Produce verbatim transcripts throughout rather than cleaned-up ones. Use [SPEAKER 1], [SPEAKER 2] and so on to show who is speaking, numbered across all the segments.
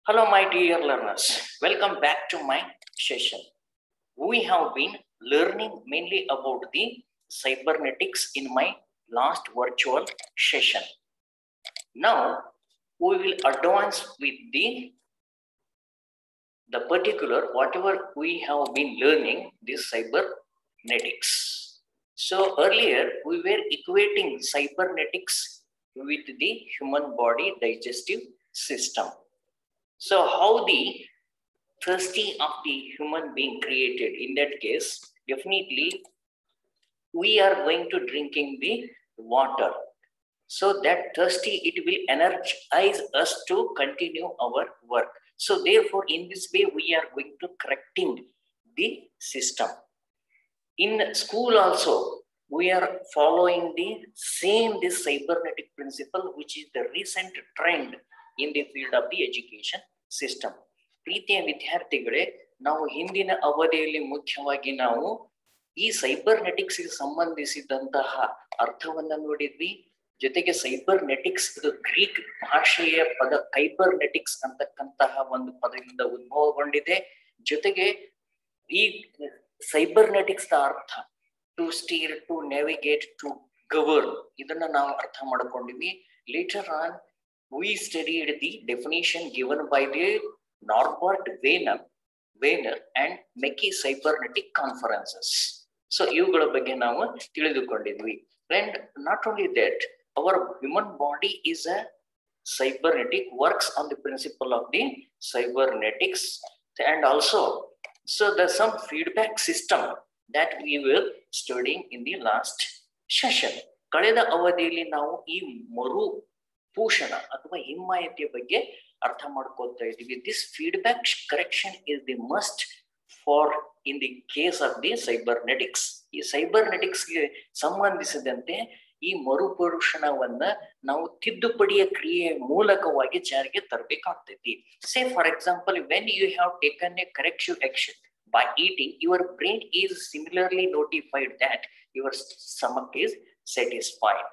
[SPEAKER 1] Hello, my dear learners. Welcome back to my session. We have been learning mainly about the cybernetics in my last virtual session. Now, we will advance with the, the particular, whatever we have been learning, this cybernetics. So, earlier, we were equating cybernetics with the human body digestive system. So how the thirsty of the human being created, in that case, definitely we are going to drinking the water. So that thirsty, it will energize us to continue our work. So therefore, in this way, we are going to correcting the system. In school also, we are following the same this cybernetic principle, which is the recent trend in the field of the education system. ಪ್ರೀತಿಯ ವಿದ್ಯಾರ್ಥಿಗಳೇ, ನಾವು ಹಿಂದಿನ ಅವಧಿಯಲ್ಲಿ ಮುಖ್ಯವಾಗಿ ನಾವು ಈ cybernetics ಗೆ ಸಂಬಂಧಿಸಿದಂತಹ ಅರ್ಥವನ್ನ ನೋಡಿದ್ವಿ. ಜೊತೆಗೆ ಸೈಬರ್ನೆಟಿಕ್ಸ್ ಇದು ಗ್ರೀಕ್ ಭಾಷೆಯ ಪದ ಕೈಬರ್ನೆಟಿಕ್ಸ್ ಅಂತಕ್ಕಂತಹ ಒಂದು ಪದದಿಂದ ಉದ್ಭವಗೊಂಡಿದೆ. ಜೊತೆಗೆ ಈ ಸೈಬರ್ನೆಟಿಕ್ಸ್ ನ ಅರ್ಥ to steer, to navigate, to govern, ಇದನ್ನ ನಾವು ಅರ್ಥ ಮಾಡ್ಕೊಂಡಿದ್ವಿ. Later on we studied the definition given by the Norbert Wiener, Wiener and Mackey cybernetic conferences. So ಇವುಗಳ ಬಗ್ಗೆ ನಾವು ತಿಳಿದುಕೊಂಡಿದ್ವಿ. And not only that, our human body is a cybernetic, works on the principle of the cybernetics, and also so there's some feedback system that we were studying in the last session. ಕಳೆದ ಅವಧಿಯಲ್ಲಿ ನಾವು ಈ ಮರು ಪೋಷಣ ಅಥವಾ ಹಿಮ್ಮಾಯತೆಯ ಬಗ್ಗೆ ಅರ್ಥ ಮಾಡ್ಕೊಳ್ತಾ ಇದ್ದೀವಿ. This feedback correction is the must for in the case of the cybernetics. ಈ ಸೈಬರ್ನೆಟಿಕ್ಸ್ಗೆ ಸಂಬಂಧಿಸಿದಂತೆ ಈ ಮರುಪೋಷಣವನ್ನ ನಾವು ತಿದ್ದುಪಡಿಯ ಕ್ರಿಯೆಯ ಮೂಲಕವಾಗಿ ಜಾರಿಗೆ ತರಬೇಕಾಗ್ತೈತಿ. Say for example, when you have taken a corrective action by eating, your brain is similarly notified that your stomach is satisfied.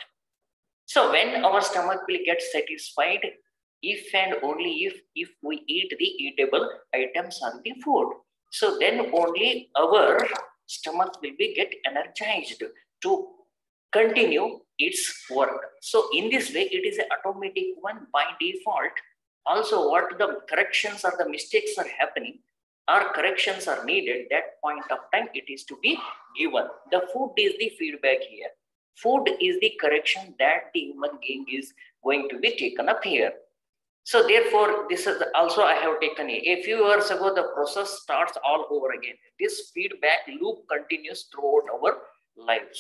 [SPEAKER 1] So when our stomach will get satisfied, if and only if if we eat the eatable items on the food, so then only our stomach will be get energized to continue its work. So in this way, it is an automatic one by default. Also, what the corrections or the mistakes are happening, or corrections are needed, that point of time it is to be given. The food is the feedback here. Food is the correction that the human being is going to be taken up here. So therefore, this is also I have taken a, a few years ago, the process starts all over again. This feedback loop continues throughout our lives.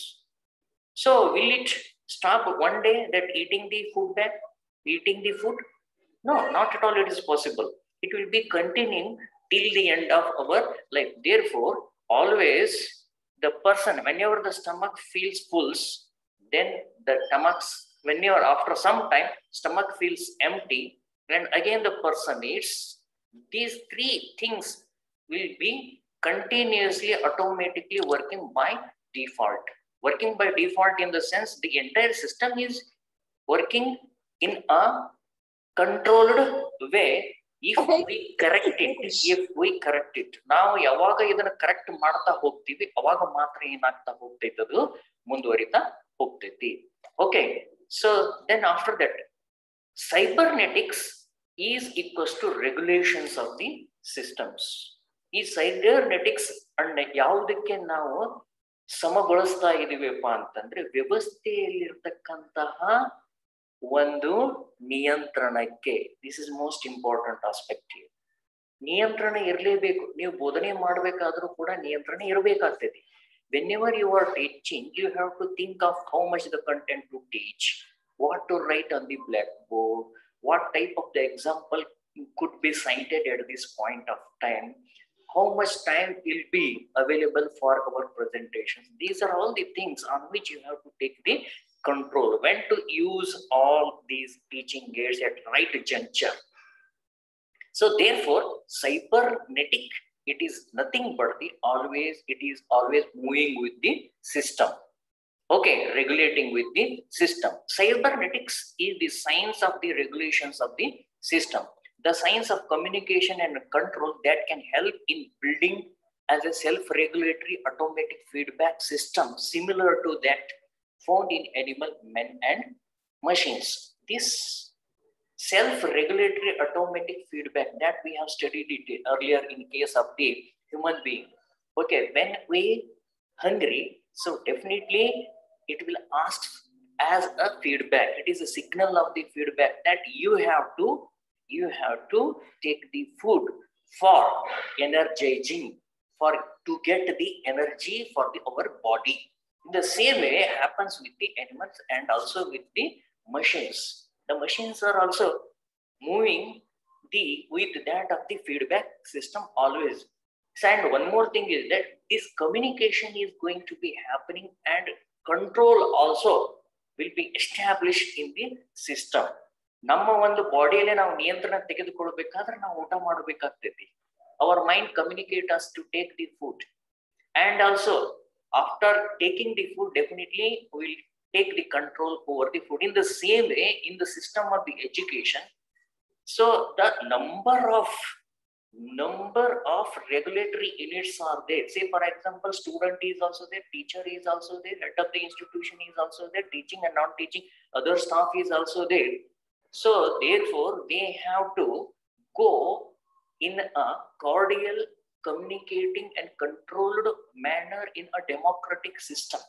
[SPEAKER 1] So will it stop one day that eating the food back, eating the food? No, not at all it is possible. It will be continuing till the end of our life. Therefore, always the person, whenever the stomach feels full, then the stomachs, whenever after some time, stomach feels empty, and again the person eats, these three things will be continuously, automatically working by default. Working by default in the sense the entire system is working in a controlled way. If we correct it, if we correct it, ನಾವು ಯಾವಾಗ ಇದನ್ನ correct ಮಾಡ್ತಾ ಹೋಗ್ತೀವಿ ಅವಾಗ ಮಾತ್ರ ಏನಾಗ್ತಾ ಹೋಗ್ತೈತೆ, ಅದು ಮುಂದುವರಿತಾ ಹೋಗ್ತೈತಿ. Okay, so then after that cybernetics is equals to regulations of the systems. ಈ cybernetics ಅನ್ನ ಯಾವುದಕ್ಕೆ ನಾವು ಸಮಗೊಳಿಸ್ತಾ ಇದೀವಪ್ಪ ಅಂತಂದ್ರೆ, ವ್ಯವಸ್ಥೆಯಲ್ಲಿರ್ತಕ್ಕಂತಹ ಒಂದು ನಿಯಂತ್ರಣಕ್ಕೆ. This is most important aspect here. ನಿಯಂತ್ರಣ ಇರಲೇಬೇಕು. ನೀವು ಬೋಧನೆ ಮಾಡಬೇಕಾದ್ರೂ ಕೂಡ ನಿಯಂತ್ರಣ ಇರಬೇಕಾಗ್ತದೆ. whenever you are teaching, you have to think of how much the content to teach, what to write on the blackboard, what type of the example could be cited at this point of time, how much time will be available for our presentations. These are all the things on which you have to take the control, when to use all these teaching aids at right juncture. So therefore, cybernetic, it is nothing but the always, it is always moving with the system. Okay, regulating with the system. Cybernetics is the science of the regulations of the system. the science of communication and control that can help in building as a self-regulatory automatic feedback system similar to that found in animal, men, and machines. This self-regulatory automatic feedback that we have studied it earlier in case of the human being. Okay, when we hungry, so definitely it will ask as a feedback. It is a signal of the feedback that you have to you have to take the food for energizing, for to get the energy for the our body. In the same way happens with the animals and also with the machines. The machines are also moving the with that of the feedback system always. And one more thing is that this communication is going to be happening and control also will be established in the system. ನಮ್ಮ ಒಂದು ಬಾಡಿಯಲ್ಲಿ ನಾವು ನಿಯಂತ್ರಣ ತೆಗೆದುಕೊಳ್ಳಬೇಕಾದ್ರೆ ನಾವು ಊಟ ಮಾಡಬೇಕಾಗ್ತೈತಿ. Our mind communicate us to take the food, and also after taking the food definitely we will take the control over the food. In the same way in the system of the education, so the number of number of regulatory units are there. Say for example, student is also there, teacher is also there, head of the institution is also there, teaching and non teaching other staff is also there. So therefore they have to go in a cordial, communicating and controlled manner in a democratic system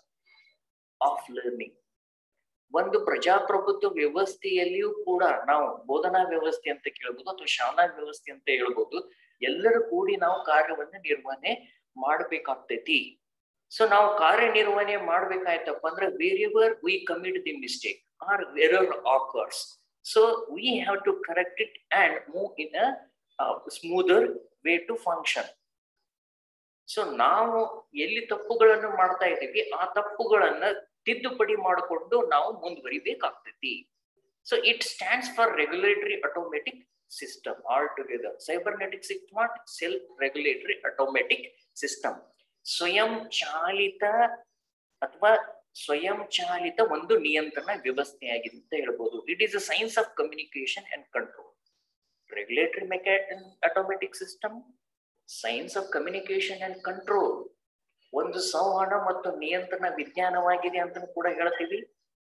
[SPEAKER 1] of learning. ಒಂದು ಪ್ರಜಾಪ್ರಭುತ್ವ ವ್ಯವಸ್ಥೆಯಲ್ಲಿಯೂ ಕೂಡ ನಾವು ಬೋಧನಾ ವ್ಯವಸ್ಥೆ ಅಂತ ಕೇಳಬಹುದು ಅಥವಾ ಶಾಲಾ ವ್ಯವಸ್ಥೆ ಅಂತ ಹೇಳ್ಬೋದು, ಎಲ್ಲರೂ ಕೂಡಿ ನಾವು ಕಾರ್ಯವನ್ನು ನಿರ್ವಹಣೆ ಮಾಡ್ಬೇಕಾಗ್ತೈತಿ. ಸೊ ನಾವು ಕಾರ್ಯನಿರ್ವಹಣೆ ಮಾಡ್ಬೇಕಾಯ್ತಪ್ಪ ಅಂದ್ರೆ ವೇರಿಯಬರ್ we commit the mistake or error occurs, so we have to correct it and move in a smoother way to function. So ನಾವು ಎಲ್ಲಿ ತಪ್ಪುಗಳನ್ನು ಮಾಡ್ತಾ ಇದ್ದೀವಿ ಆ ತಪ್ಪುಗಳನ್ನ ತಿದ್ದುಪಡಿ ಮಾಡಿಕೊಂಡು ನಾವು ಮುಂದುವರಿಬೇಕಾಗ್ತೈತಿ. So it stands for regulatory automatic system all together. Cybernetics is not self regulatory automatic system. ಸ್ವಯಂ ಚಾಲಿತ ಅಥವಾ ಸ್ವಯಂ ಚಾಲಿತ ಒಂದು ನಿಯಂತ್ರಣ ವ್ಯವಸ್ಥೆಯಾಗಿದೆ ಅಂತ ಹೇಳ್ಬೋದು. It is a science of communication and control. Regulatory ಮೆಕ್ಯಾ automatic system, science of communication and control ಒಂದು ಸಂವಹನ ಮತ್ತು ನಿಯಂತ್ರಣ ವಿಜ್ಞಾನವಾಗಿದೆ ಅಂತ ಕೂಡ ಹೇಳ್ತೀವಿ.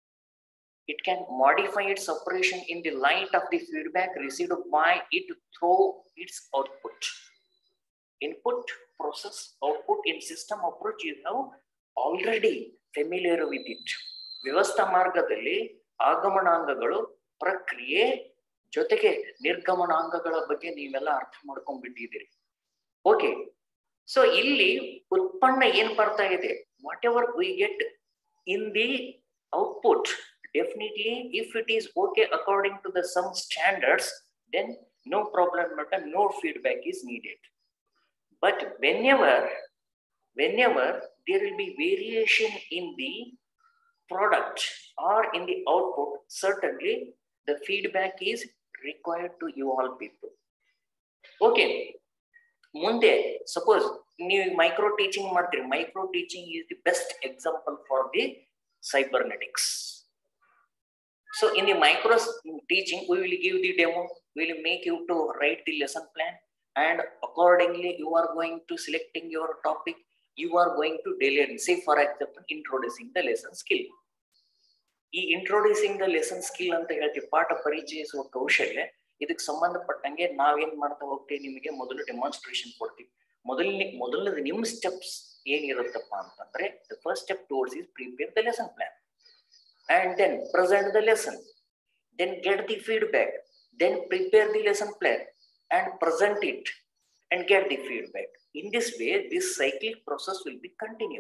[SPEAKER 1] It can modify its operation in the light of the feedback received by it through its output. Input, process, output in system approach you have already familiar with it. ವ್ಯವಸ್ಥಾ ಮಾರ್ಗದಲ್ಲಿ ಆಗಮನಾಂಗಗಳು, ಪ್ರಕ್ರಿಯೆ ಜೊತೆಗೆ ನಿರ್ಗಮನಾಂಗಗಳ ಬಗ್ಗೆ ನೀವೆಲ್ಲ ಅರ್ಥ ಮಾಡ್ಕೊಂಡ್ಬಿಟ್ಟಿದ್ದೀರಿ. ಓಕೆ, ಸೊ ಇಲ್ಲಿ ಉತ್ಪನ್ನ ಏನ್ ಬರ್ತಾ ಇದೆ, whatever we get in the output, definitely if it is okay according to the some standards, then no problem, but no feedback is needed. But whenever whenever there will be variation in the product or in the output, certainly the feedback is required to you all people. Okay, ಮುಂದೆ suppose ನೀವು micro teaching ಮಾಡ್ತೀರಿ. Micro teaching is the best example for the cybernetics. So in the micro teaching we will give the demo, we will make you to write the lesson plan, and accordingly you are going to selecting your topic, you are going to deliver. Say for example, introducing the lesson skill. ಈ introducing the lesson skill ಅಂತ ಹೇಳ್ತೀವಿ, ಪಾಠ ಪರಿಚಯಿಸುವ ಕೌಶಲ್ಯ. ಇದಕ್ಕೆ ಸಂಬಂಧಪಟ್ಟಂಗೆ ನಾವೇನ್ ಮಾಡ್ತಾ ಹೋಗ್ತೀವಿ, ನಿಮಗೆ ಮೊದಲು ಡೆಮಾನ್ಸ್ಟ್ರೇಷನ್ ಕೊಡ್ತೀವಿ. ಮೊದಲನೇ ಮೊದಲನೇದು ನಿಮ್ಮ ಸ್ಟೆಪ್ಸ್ ಏನಿರುತ್ತಪ್ಪ ಅಂತಂದ್ರೆ, the first step towards is prepare the lesson plan and then present the lesson, then get the feedback, then prepare the lesson plan and present it and get the feedback. In this way this cyclic process will be continue.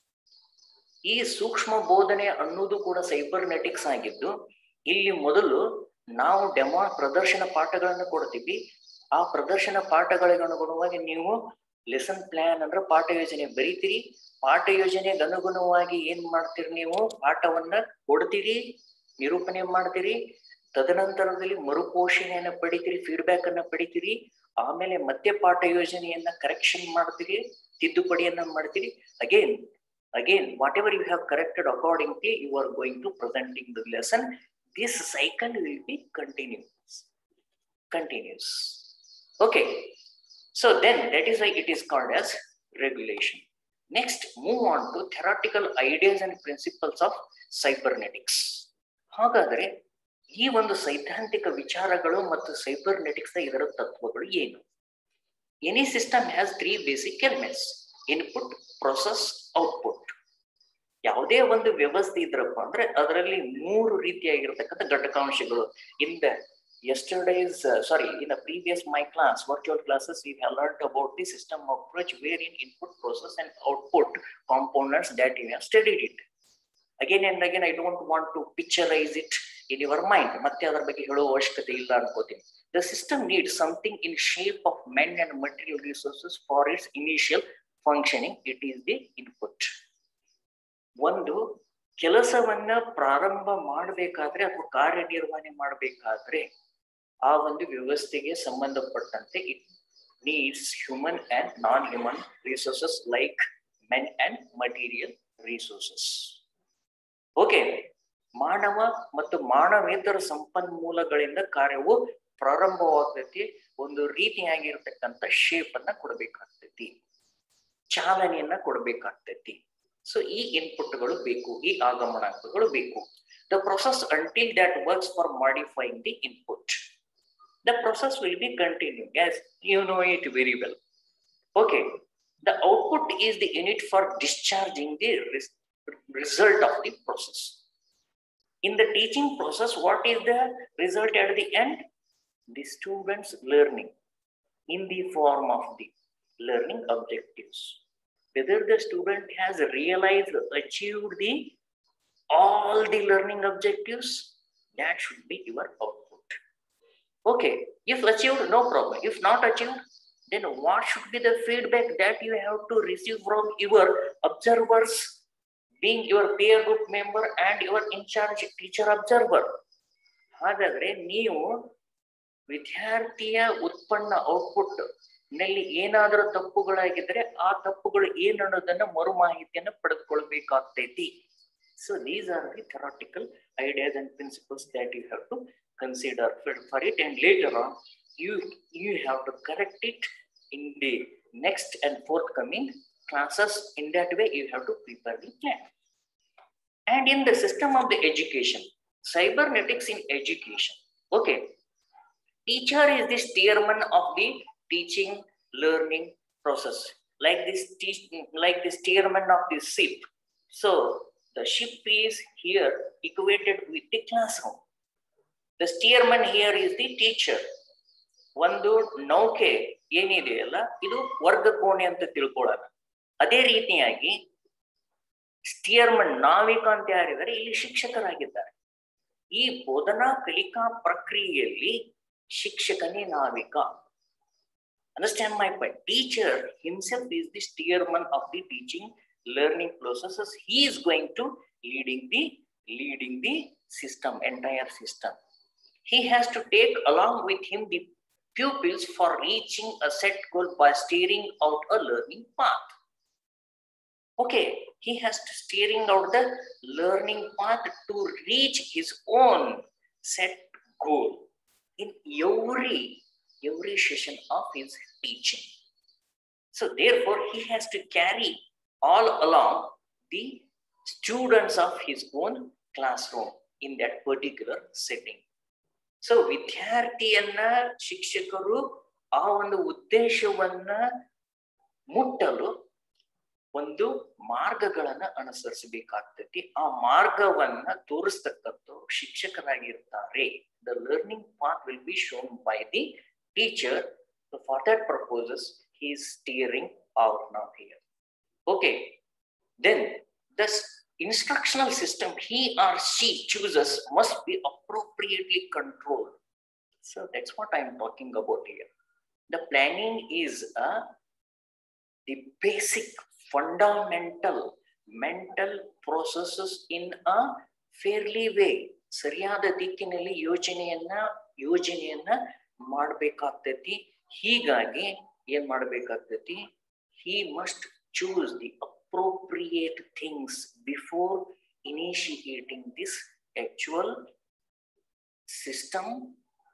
[SPEAKER 1] ಈ ಸೂಕ್ಷ್ಮ ಬೋಧನೆ ಅನ್ನೋದು ಕೂಡ cybernetics ಆಗಿದ್ದು, ಇಲ್ಲಿ ಮೊದಲು ನಾವು demo ಪ್ರದರ್ಶನ ಪಾಠಗಳನ್ನು ಕೊಡ್ತೀವಿ. ಆ ಪ್ರದರ್ಶನ ಪಾಠಗಳಿಗೆ ಅನುಗುಣವಾಗಿ ನೀವು ಲೆಸನ್ ಪ್ಲಾನ್ ಅಂದ್ರೆ ಪಾಠ ಯೋಜನೆ ಬರೀತೀರಿ. ಪಾಠ ಯೋಜನೆಗೆ ಅನುಗುಣವಾಗಿ ಏನ್ ಮಾಡ್ತೀರಿ, ನೀವು ಪಾಠವನ್ನ ಕೊಡ್ತೀರಿ, ನಿರೂಪಣೆ ಮಾಡ್ತೀರಿ. ತದನಂತರದಲ್ಲಿ ಮರುಪೋಷಣೆಯನ್ನ ಪಡಿತೀರಿ, ಫೀಡ್ಬ್ಯಾಕ್ ಅನ್ನ ಪಡಿತೀರಿ. ಆಮೇಲೆ ಮತ್ತೆ ಪಾಠ ಯೋಜನೆಯನ್ನ ಕರೆಕ್ಷನ್ ಮಾಡ್ತೀರಿ, ತಿದ್ದುಪಡಿಯನ್ನ ಮಾಡ್ತೀರಿ. Again again whatever you have corrected accordingly you are going to presenting the lesson. This cycle will be continues. continues. Okay, so then that is why it is called as regulation. Next, move on to theoretical ideas and principles of cybernetics. ಹಾಗಾದರೆ ಈ ಒಂದು ಸೈದ್ಧಾಂತಿಕ ವಿಚಾರಗಳು ಮತ್ತು cybernetics ಇದರ ತತ್ವಗಳು ಏನು? Any system has three basic elements: input, process, output. ಯಾವುದೇ ಒಂದು ವ್ಯವಸ್ಥೆ ಇದ್ರಪ್ಪ ಅಂದ್ರೆ ಅದರಲ್ಲಿ ಮೂರು ರೀತಿಯಾಗಿರತಕ್ಕಂಥ ಘಟಕಾಂಶಗಳು. In the yesterday's uh, sorry in the previous my class virtual classes we have learned about the system approach wherein input, process and output components that you have studied it. Again and again I don't want to picturize it in your mind. ಮತ್ತೆ ಅದರ ಬಗ್ಗೆ ಹೇಳುವ ಅವಶ್ಯಕತೆ ಇಲ್ಲ ಅನ್ಕೋತೀನಿ. The system needs something in shape of men and material resources for its initial functioning. It is the input. ಒಂದು ಕೆಲಸವನ್ನ ಪ್ರಾರಂಭ ಮಾಡಬೇಕಾದ್ರೆ ಅಥವಾ ಕಾರ್ಯನಿರ್ವಹಣೆ ಮಾಡಬೇಕಾದ್ರೆ ಆ ಒಂದು ವ್ಯವಸ್ಥೆಗೆ ಸಂಬಂಧಪಟ್ಟಂತೆ it needs human and non human resources like men and material resources. Okay, ಮಾನವ ಮತ್ತು ಮಾನವೇತರ ಸಂಪನ್ಮೂಲಗಳಿಂದ ಕಾರ್ಯವು ಪ್ರಾರಂಭವಾಗ್ತೈತಿ. ಒಂದು ರೀತಿಯಾಗಿರ್ತಕ್ಕಂಥ ಶೇಪ್ ಅನ್ನ ಕೊಡಬೇಕಾಗ್ತೈತಿ, ಚಾಲನೆಯನ್ನ ಕೊಡಬೇಕಾಗ್ತೈತಿ. ಸೊ ಈ ಇನ್ಪುಟ್ಗಳು ಬೇಕು, ಈ ಆಗಮನಾಂಕಗಳು ಬೇಕು. The process until that works for modifying the input. The process will be continuing as you know it very well. Okay, the output is the unit for discharging the res result of the process. In the teaching process, what is the result at the end? The students learning in the form of the learning objectives. Whether the student has realized, achieved the all the learning objectives, that should be your output. Okay, if achieved, no problem. If not achieved, then what should be the feedback that you have to receive from your observers, being your peer group member and your in charge teacher observer. ಹಾಗಾದ್ರೆ ನೀವು ವಿದ್ಯಾರ್ಥಿಯ ಉತ್ಪನ್ನ output ನಲ್ಲಿ ಏನಾದರೂ ತಪ್ಪುಗಳಾಗಿದ್ರೆ ಆ ತಪ್ಪುಗಳು ಏನು ಅನ್ನೋದನ್ನ ಮರು ಮಾಹಿತಿಯನ್ನು ಪಡೆದುಕೊಳ್ಳಬೇಕಾಗ್ತೈತಿ. So these are the theoretical ideas and principles that you have to consider for it, and later on you you have to correct it in the next and forthcoming classes. In that way you have to prepare the plan. And in the system of the education, cybernetics in education, okay, teacher is the steerman of the teaching learning process, like this teach like the steerman of the ship. So the ship is here equated with the classroom. The steerman here is the teacher. ಒಂದು ನೌಕೆ ಏನಿದೆಯಲ್ಲ ಇದು ವರ್ಗ ಕೋಣೆ ಅಂತ ತಿಳ್ಕೊಳ್ಳೋಣ. ಅದೇ ರೀತಿಯಾಗಿ ಸ್ಟಿಯರ್ಮನ್ ನಾವಿಕ ಅಂತ ಯಾರಿದ್ದಾರೆ ಇಲ್ಲಿ ಶಿಕ್ಷಕರಾಗಿದ್ದಾರೆ. ಈ ಬೋಧನಾ ಕಲಿಕಾ ಪ್ರಕ್ರಿಯೆಯಲ್ಲಿ ಶಿಕ್ಷಕನೇ ನಾವಿಕ. Understand my point? Teacher himself is the steerman of the teaching learning processes. He is going to leading the leading the system, entire system. He has to take along with him the pupils for reaching a set goal by steering out a learning path. Okay, he has to steering out the learning path to reach his own set goal in every every session of his teaching. So therefore he has to carry all along the students of his own classroom in that particular setting. So ವಿದ್ಯಾರ್ಥಿಯನ್ನ ಶಿಕ್ಷಕರು ಆ ಒಂದು ಉದ್ದೇಶವನ್ನ ಮುಟ್ಟಲು ಒಂದು ಮಾರ್ಗಗಳನ್ನ ಅನುಸರಿಸಬೇಕಾಗ್ತೈತಿ. ಆ ಮಾರ್ಗವನ್ನ ತೋರಿಸ್ತಕ್ಕಂಥವ್ರು ಶಿಕ್ಷಕರಾಗಿರ್ತಾರೆ. The learning path will be shown by the teacher. So for that purposes he is steering out now here. Okay, then this instructional system he or she chooses must be appropriately controlled. So that's what I am talking about here. The planning is a the basic fundamental mental processes in a fairly way. ಸರಿಯಾದ ದಿಕ್ಕಿನಲ್ಲಿ ಯೋಜನೆಯನ್ನ ಯೋಜನೆಯನ್ನ ಮಾಡಬೇಕಾಗ್ತೈತಿ. ಹೀಗಾಗಿ ಏನ್ ಮಾಡಬೇಕಾಗ್ತೈತಿ? He must choose the appropriate things before initiating this actual system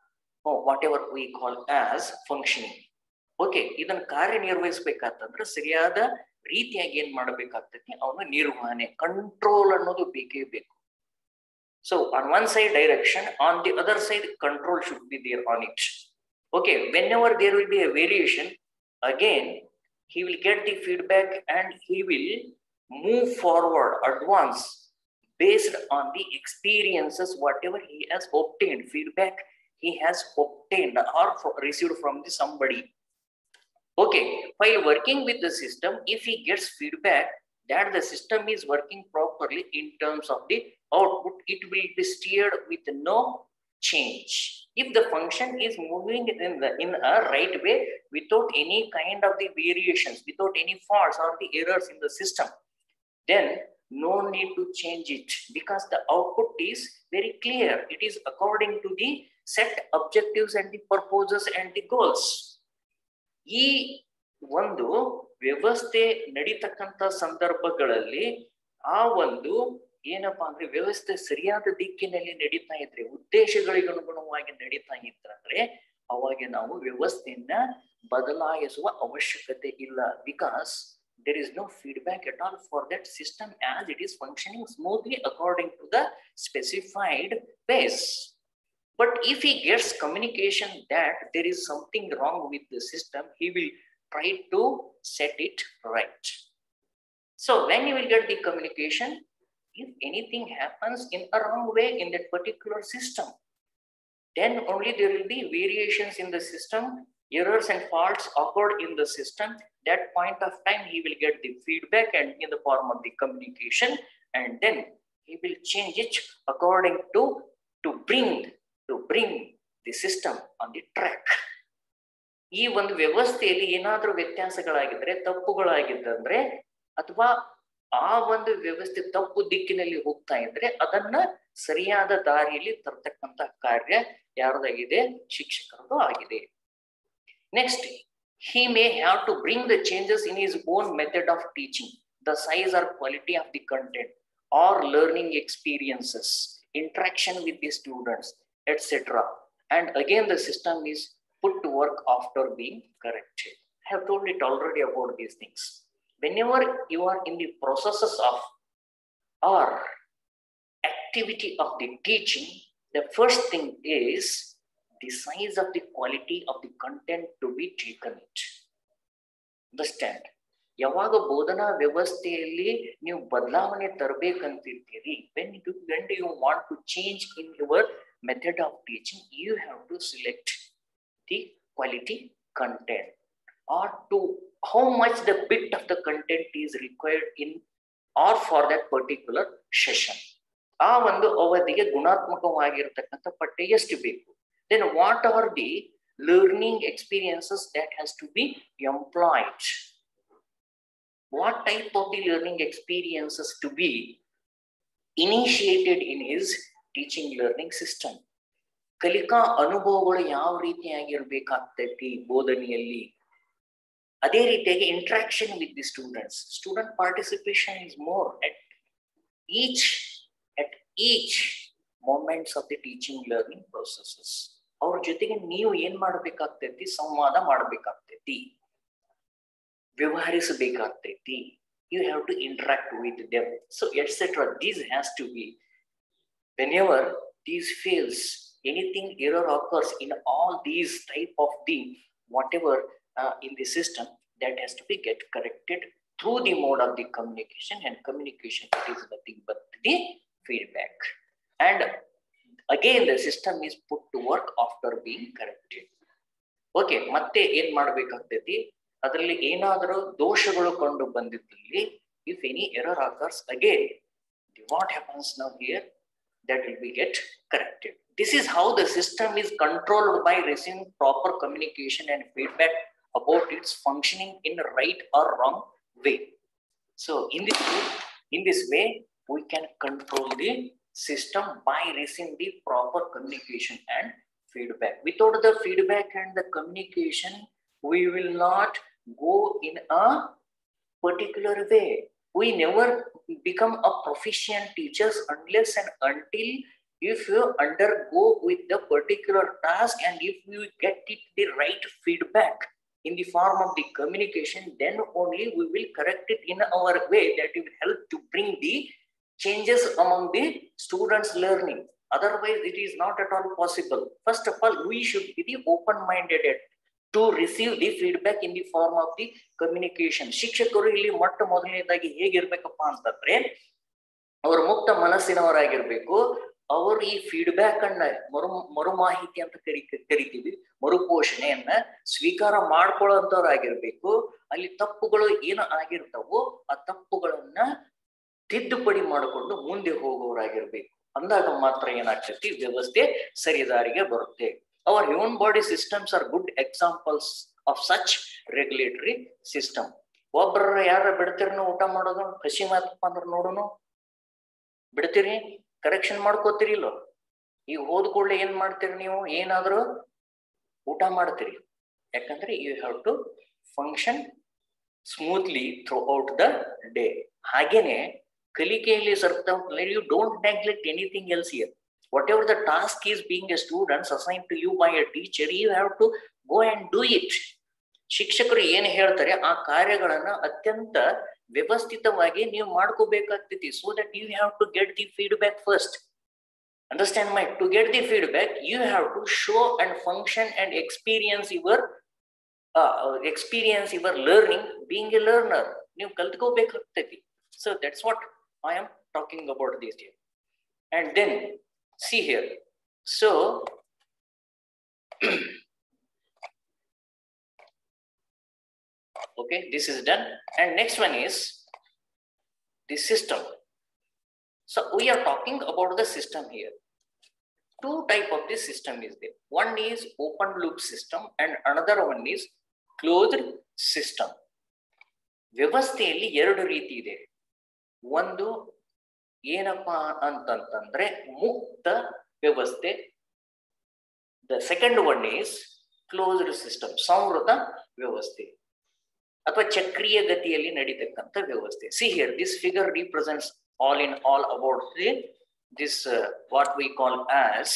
[SPEAKER 1] whatever we call as functioning. Okay, ಇದನ್ನ ಕಾರ್ಯನಿರ್ವಹಿಸಬೇಕಾತಂದ್ರೆ ಸರಿಯಾದ ರೀತಿಯಾಗಿ ಏನ್ ಮಾಡಬೇಕಾಗ್ತೈತಿ, ಅವನ ನಿರ್ವಹಣೆ, ಕಂಟ್ರೋಲ್ ಅನ್ನೋದು ಬೇಕೇ ಬೇಕು. So on one side direction, on the other side control should be there on it. Okay, whenever there will be a variation, again he will get the feedback and he will move forward, advance based on the experiences whatever he has obtained, feedback he has obtained or received from the somebody. Okay, while working with the system, if he gets feedback that the system is working properly in terms of the output, it will be steered with no change. If the function is moving in the in a right way without any kind of the variations, without any faults or the errors in the system, then no need to change it, because the output is very clear. It is according to the set objectives and the purposes and the goals. ಈ ಒಂದು ವ್ಯವಸ್ಥೆ ನಡೀತಕ್ಕಂಥ ಸಂದರ್ಭಗಳಲ್ಲಿ ಆ ಒಂದು ಏನಪ್ಪಾ ಅಂದ್ರೆ ವ್ಯವಸ್ಥೆ ಸರಿಯಾದ ದಿಕ್ಕಿನಲ್ಲಿ ನಡೀತಾ ಇದ್ರೆ, ಉದ್ದೇಶಗಳಿಗೆ ಅನುಗುಣವಾಗಿ ನಡೀತಾ ಇದ್ರೆ, ಅವಾಗ ನಾವು ವ್ಯವಸ್ಥೆಯನ್ನ ಬದಲಾಯಿಸುವ ಅವಶ್ಯಕತೆ ಇಲ್ಲ. Because there is no feedback at all for that system as it is functioning smoothly according to the specified ways. But if he gets communication that there is something wrong with the system, he will try to set it right. So when you will get the communication, if anything happens in a wrong way in that particular system, then only there will be variations in the system, errors and faults occurred in the system. That point of time he will get the feedback and in the form of the communication, and then he will change it according to to bring to bring the system on the track. ಈ ಒಂದು ವ್ಯವಸ್ಥೆಯಲ್ಲಿ ಏನಾದರೂ ವ್ಯತ್ಯಾಸಗಳಾಗಿದ್ರೆ, ತಪ್ಪುಗಳಾಗಿದ್ದಂದ್ರೆ, ಅಥವಾ ಆ ಒಂದು ವ್ಯವಸ್ಥೆ ತಪ್ಪು ದಿಕ್ಕಿನಲ್ಲಿ ಹೋಗ್ತಾ ಇದ್ರೆ ಅದನ್ನ ಸರಿಯಾದ ದಾರಿಯಲ್ಲಿ ತರ್ತಕ್ಕಂತ ಕಾರ್ಯ ಯಾರದಾಗಿದೆ? ಶಿಕ್ಷಕರದು ಆಗಿದೆ. Next, he may have to bring the changes in his own method of teaching, the size or quality of the content or learning experiences, interaction with the students, et cetera. And again the system is put to work after being corrected. I have told it already about these things. Whenever you are in the processes of or activity of the teaching, the first thing is the size of the quality of the content to be taken it. Understand? ಯಾವಾಗ ಬೋಧನಾ ವ್ಯವಸ್ಥೆಯಲ್ಲಿ ನೀವು ಬದಲಾವಣೆ ತರಬೇಕಂತಿರ್ತೀರಿ, when you when do you want to change in your method of teaching, you have to select the quality content or to how much the bit of the content is required in or for that particular session. ಆ ಒಂದು ಅವಧಿಗೆ ಗುಣಾತ್ಮಕವಾಗಿರತಕ್ಕಂಥ ಪಠ್ಯ ಎಷ್ಟು ಬೇಕು? Then what are the learning experiences that has to be employed? What type of the learning experiences to be initiated in his teaching learning system? ಕಲಿಕಾ ಅನುಭವಗಳು ಯಾವ ರೀತಿಯಾಗಿರ್ಬೇಕಾಗ್ತೈತಿ ಬೋಧನೆಯಲ್ಲಿ. ಅದೇ ರೀತಿಯಾಗಿ interaction with the students, student participation is more at each at each moments of the teaching learning processes. ಅವ್ರ ಜೊತೆಗೆ ನೀವು ಏನ್ ಮಾಡ್ಬೇಕಾಗ್ತೈತಿ? ಸಂವಾದ ಮಾಡ್ಬೇಕಾಗ್ತೈತಿ, ವ್ಯವಹರಿಸಬೇಕಾಗ್ತೈತಿ. You have to interact with them, so et cetera. This has to be, whenever these fails, anything error occurs in all these type of the whatever uh, in the system, that has to be get corrected through the mode of the communication, and communication is nothing but the feedback. And again the system is put to work after being corrected. Okay, ಮತ್ತೆ ಏನ್ ಮಾಡ್ಬೇಕಾಗ್ತೈತಿ? ಅದರಲ್ಲಿ ಏನಾದರೂ ದೋಷಗಳು ಕಂಡು ಬಂದಿದ್ದಲ್ಲಿ, if any error occurs, again what happens now here, that will be get corrected. This is how the system is controlled by receiving proper communication and feedback about its functioning in right or wrong way. So in this way, in this way we can control the system by receiving the proper communication and feedback. Without the feedback and the communication, we will not go in a particular way. We never become a proficient teachers unless and until if you undergo with the particular task and if you get it the right feedback in the form of the communication, then only we will correct it in our way that will help to bring the changes among the students learning. Otherwise it is not at all possible. First of all, we should be the open-minded to receive the feedback in the form of the communication. ಶಿಕ್ಷಕರು ಇಲ್ಲಿ ಮೊಟ್ಟ ಮೊದಲನೇದಾಗಿ ಹೇಗಿರ್ಬೇಕಪ್ಪ ಅಂತಂದ್ರೆ ಅವರು ಮುಕ್ತ ಮನಸ್ಸಿನವರಾಗಿರ್ಬೇಕು. ಅವರು ಈ feedback ಅನ್ನ ಮರು ಮರು ಮಾಹಿತಿ ಅಂತ ಕರಿ ಕರಿತೀವಿ ಮರುಪೋಷಣೆಯನ್ನ ಸ್ವೀಕಾರ ಮಾಡ್ಕೊಳ್ಳೋಂಥವ್ರಾಗಿರ್ಬೇಕು. ಅಲ್ಲಿ ತಪ್ಪುಗಳು ಏನು ಆಗಿರ್ತಾವೋ ಆ ತಪ್ಪುಗಳನ್ನ ತಿದ್ದುಪಡಿ ಮಾಡಿಕೊಂಡು ಮುಂದೆ ಹೋಗೋರಾಗಿರ್ಬೇಕು. ಅಂದಾಗ ಮಾತ್ರ ಏನಾಗ್ತೈತಿ, ವ್ಯವಸ್ಥೆ ಸರಿದಾರಿಗೆ ಬರುತ್ತೆ. Our human body systems are good examples of such regulatory system. ಒಬ್ಬರ ಯಾರ ಬಿಡ್ತೀರಿ ಊಟ ಮಾಡೋದು, ಹಸಿ ಮಾತಪ್ಪ ಅಂದ್ರೆ ನೋಡೋನು ಬಿಡ್ತೀರಿ, ಕರೆಕ್ಷನ್ ಮಾಡ್ಕೋತೀರಿ ಇಲ್ಲೋ? ಈಗ ಹೋದ ಕೂಡಲೇ ಏನ್ ಮಾಡ್ತೀರಿ ನೀವು? ಏನಾದ್ರು ಊಟ ಮಾಡ್ತೀರಿ. ಯಾಕಂದ್ರೆ you have to function smoothly throughout the day. ಹಾಗೇನೆ ಕಲಿಕೆಯಲ್ಲಿ ಸರ್ತ you don't neglect anything else here. Whatever the task is being a student assigned to you by a teacher, you have to go and do it. ಶಿಕ್ಷಕರು ಏನು ಹೇಳ್ತಾರೆ ಆ ಕಾರ್ಯಗಳನ್ನ ಅತ್ಯಂತ ವ್ಯವಸ್ಥಿತವಾಗಿ ನೀವು ಮಾಡ್ಕೋಬೇಕಾಗ್ತೈತಿ. So that you have to get the feedback first. Understand my? To get the feedback, you have to show and function and experience your uh, experience your learning being a learner. ನೀವು ಕಲ್ತ್ಕೋಬೇಕಾಗ್ತೈತಿ. So that's what I am talking about this here. And then see here. So okay, this is done. And next one is the system. So we are talking about the system here. Two type of this system is there. One is open loop system and another one is closed system. ವ್ಯವಸ್ಥೆಯಲ್ಲಿ ಎರಡು ರೀತಿ ಇದೆ. ಒಂದು ಏನಪ್ಪಾ ಅಂತಂತಂದ್ರೆ ಮುಕ್ತ ವ್ಯವಸ್ಥೆ. The second one is closed system, ಸಂವೃತ ವ್ಯವಸ್ಥೆ ಅಥವಾ ಚಕ್ರೀಯ ಗತಿಯಲ್ಲಿ ನಡೀತಕ್ಕಂಥ ವ್ಯವಸ್ಥೆ. See here, this figure represents all in all about the this what we call as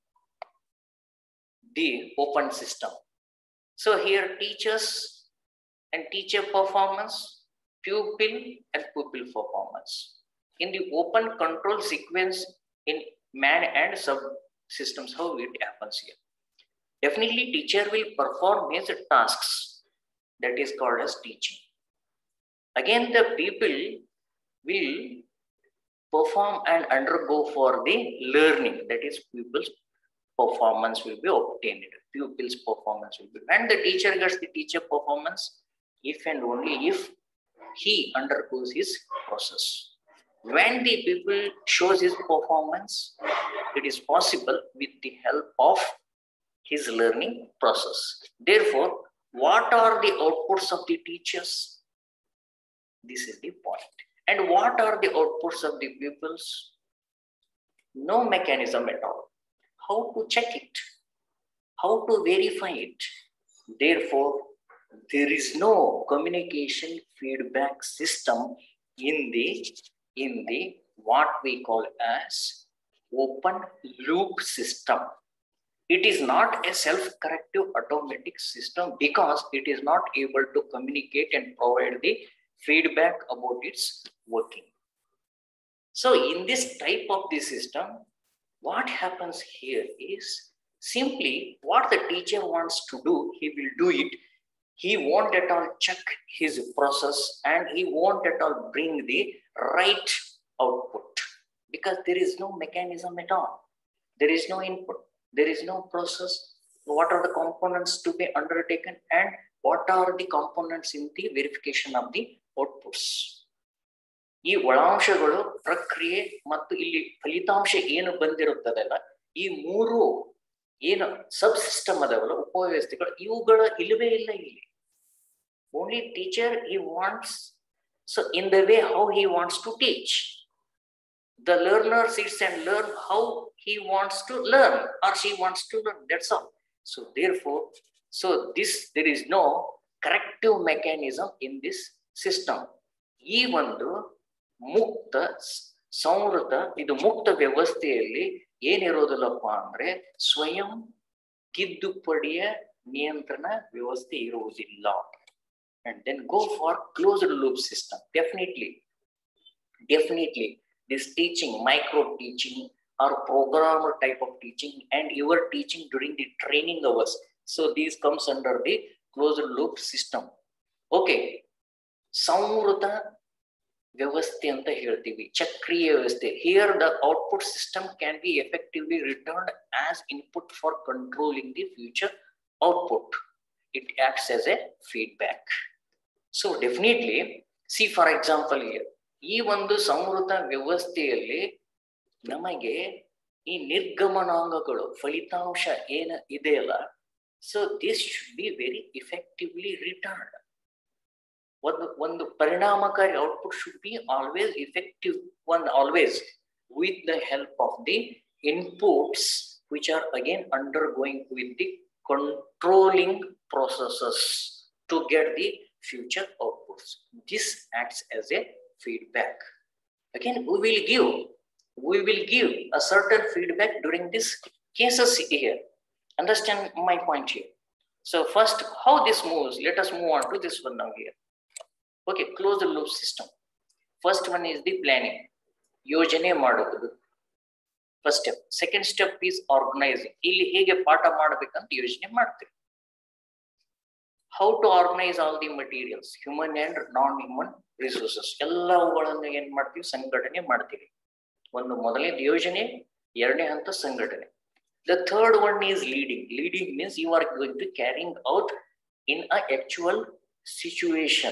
[SPEAKER 1] the open system. So here teachers and teacher performance, pupil and pupil performance. In the open control sequence in man and subsystems, how it happens here. Definitely teacher will perform his tasks, that is called as teaching. Again the people will perform and undergo for the learning, that is pupils performance will be obtained. Pupils performance will be, and the teacher gets the teacher performance if and only if he undergoes his process. When the people shows his performance, it is possible with the help of his learning process. Therefore, what are the outputs of the teachers? This is the point. And what are the outputs of the pupils? No mechanism at all. How to check it? How to verify it? Therefore, there is no communication feedback system in the in the what we call as open loop system. It is not a self-corrective automatic system because it is not able to communicate and provide the feedback about its working. So in this type of the system, what happens here is simply what the teacher wants to do, he will do it. He won't at all check his process and he won't at all bring the right output because there is no mechanism at all. There is no input, there is no process. What are the components to be undertaken and what are the components in the verification of the outputs? ಈ ಒಳಾಂಶಗಳು, ಪ್ರಕ್ರಿಯೆ ಮತ್ತು ಇಲ್ಲಿ ಫಲಿತಾಂಶ ಏನು ಬಂದಿರುತ್ತದಲ್ಲ, ಈ ಮೂರು ಏನು ಸಬ್ system ಅದಾವಲ್ಲ, ಉಪವ್ಯವಸ್ಥೆಗಳು, ಇವುಗಳ ಇಲ್ಲವೇ ಇಲ್ಲ ಇಲ್ಲಿ. Only teacher he wants, so in the way how he wants to teach. The learner sits and learn how he wants to learn or she wants to learn, that's all. So therefore, so this, there is no corrective mechanism in this system. ಈ ಒಂದು ಮುಕ್ತ ಸಂವೃತ, ಇದು ಮುಕ್ತ ವ್ಯವಸ್ಥೆಯಲ್ಲಿ ಏನಿರೋದಿಲ್ಲಪ್ಪ ಅಂದ್ರೆ ಸ್ವಯಂ ತಿದ್ದುಪಡಿಯ ನಿಯಂತ್ರಣ ವ್ಯವಸ್ಥೆ ಇರುವುದಿಲ್ಲ. And then go for closed loop system. Definitely, definitely this teaching, micro teaching or programmer type of teaching, and you are teaching during the training hours. So these comes under the closed loop system. Okay, ಸಂವೃತ ವ್ಯವಸ್ಥೆ ಅಂತ ಹೇಳ್ತೀವಿ, ಚಕ್ರೀಯ ವ್ಯವಸ್ಥೆ. Here the output system can be effectively returned as input for controlling the future output. It acts as a feedback. So definitely, see for example here, ಈ ಒಂದು ಸಂವೃತ ವ್ಯವಸ್ಥೆಯಲ್ಲಿ ನಮಗೆ ಈ ನಿರ್ಗಮನಾಂಗಗಳು ಫಲಿತಾಂಶ ಏನು ಇದೆಯಲ್ಲ, so this should be very effectively returned. ಒಂದು ಒಂದು ಪರಿಣಾಮಕಾರಿ output should be always effective one, always with the help of the inputs which are again undergoing with the controlling processes to get the future outputs. This acts as a feedback. Again, we will give we will give a certain feedback during this cases here. Understand my point here? So first, how this moves, let us move on to this one now here. Okay, close the loop system. First one is the planning, ಯೋಜನೆ ಮಾಡೋದು. First step. Second step is organizing. ಇಲ್ಲಿ ಹೇಗೆ ಪಾಠ ಮಾಡಬೇಕಂತ ಯೋಜನೆ ಮಾಡ್ತೀವಿ. How to organize all the materials, human and non-human resources. ಎಲ್ಲವುಗಳನ್ನು ಏನ್ ಮಾಡ್ತೀವಿ, ಸಂಘಟನೆ ಮಾಡ್ತೀವಿ. ಒಂದು ಮೊದಲನೇ ಯೋಜನೆ, ಎರಡನೇ ಹಂತ ಸಂಘಟನೆ. The third one is leading. Leading means you are going to carrying out in a actual situation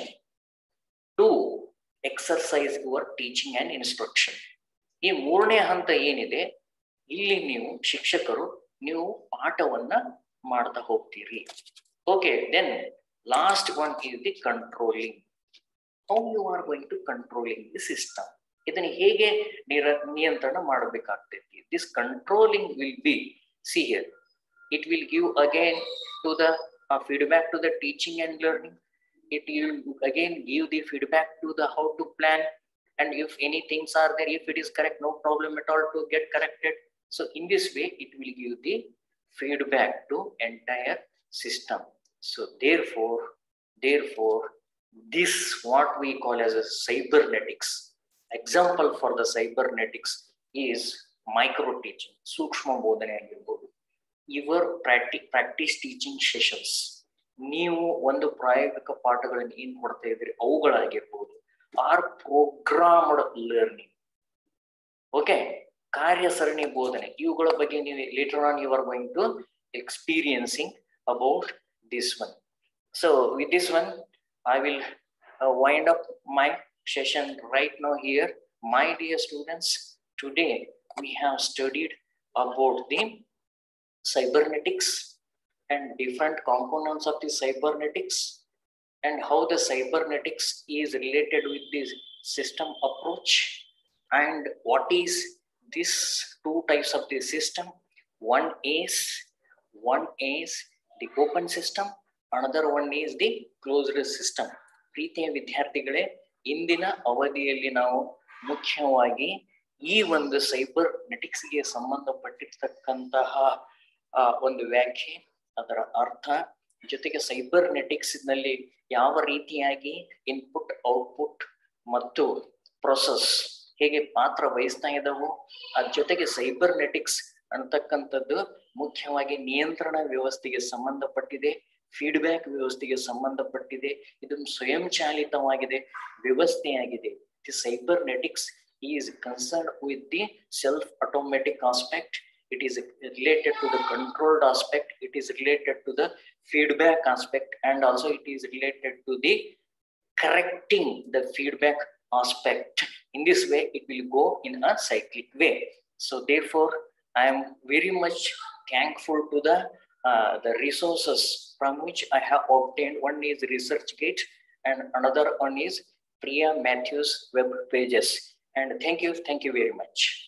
[SPEAKER 1] to exercise your teaching and instruction. ಈ ಮೂರನೇ ಹಂತ ಏನಿದೆ, ಇಲ್ಲಿ ನೀವು ಶಿಕ್ಷಕರು ನೀವು ಪಾಠವನ್ನ ಮಾಡ್ತಾ ಹೋಗ್ತೀರಿ. Okay, then last one is the controlling. How you are going to controlling the system. ಇದನ್ನ ಹೇಗೆ ನಿಯಂತ್ರಣ ಮಾಡಬೇಕಾಗ್ತೈತಿ. This controlling will be, see here, it will give again to the uh, feedback to the teaching and learning. It will again give the feedback to the how to plan, and if any things are there, if it is correct, no problem at all to get corrected. So in this way, it will give the feedback to entire system. So therefore, therefore, this what we call as a cybernetics. Example for the cybernetics is micro teaching, ಸೂಕ್ಷ್ಮ ಬೋಧನೆ ಆಗಿರ್ಬೋದು. Your practice practice teaching sessions. ನೀವು ಒಂದು ಪ್ರಾಯೋಗಿಕ ಪಾಠಗಳನ್ನು ಏನ್ ಕೊಡ್ತಾ ಇದ್ರಿ ಅವುಗಳಾಗಿರ್ಬೋದು, ಆರ್ ಪ್ರೋಗ್ರಾಮ್ಡ್ ಲರ್ನಿಂಗ್. ಓಕೆ, ಕಾರ್ಯಸರಣಿ ಬೋಧನೆ, ಇವುಗಳ ಬಗ್ಗೆ ನೀವು later on you are going to experiencing about this one. So with this one, I will uh, wind up my session right now here. My dear students, today we have studied about the cybernetics and different components of the cybernetics, and how the cybernetics is related with this system approach, and what is this two types of the system. One is one is the open system, another one is the closed system. ಪ್ರೀತಿಯ ವಿದ್ಯಾರ್ಥಿಗಳೇ, ಇಂದಿನ ಅವಧಿಯಲ್ಲಿ ನಾವು ಮುಖ್ಯವಾಗಿ ಈ ಒಂದು ಸೈಬರ್ನೆಟಿಕ್ಸ್ಗೆ ಸಂಬಂಧಪಟ್ಟಿರ್ತಕ್ಕಂತಹ ಒಂದು ವ್ಯಾಖ್ಯೆ, ಅದರ ಅರ್ಥ, ಜೊತೆಗೆ ಸೈಬರ್ನೆಟಿಕ್ಸ್ ನಲ್ಲಿ ಯಾವ ರೀತಿಯಾಗಿ ಇನ್ಪುಟ್ ಔಟ್ಪುಟ್ ಮತ್ತು ಪ್ರೊಸೆಸ್ ಹೇಗೆ ಪಾತ್ರ ವಹಿಸ್ತಾ ಇದ್ದಾವೋ, ಅದ್ರ ಜೊತೆಗೆ ಸೈಬರ್ನೆಟಿಕ್ಸ್ ಅಂತಕ್ಕಂಥದ್ದು ಮುಖ್ಯವಾಗಿ ನಿಯಂತ್ರಣ ವ್ಯವಸ್ಥೆಗೆ ಸಂಬಂಧಪಟ್ಟಿದೆ, ಫೀಡ್ಬ್ಯಾಕ್ ವ್ಯವಸ್ಥೆಗೆ ಸಂಬಂಧಪಟ್ಟಿದೆ. ಇದು ಸ್ವಯಂಚಾಲಿತವಾಗಿದೆ, ವ್ಯವಸ್ಥೆಯಾಗಿದೆ. The cybernetics is concerned with the self-automatic aspect. It is related to the controlled aspect. It is related to the feedback aspect, and also it is related to the correcting the feedback aspect. In this way, it will go in a cyclic way. So therefore, I am very much thankful to the uh, the resources from which I have obtained. One is ResearchGate, and another one is Priya Matthews web pages. And thank you, thank you very much.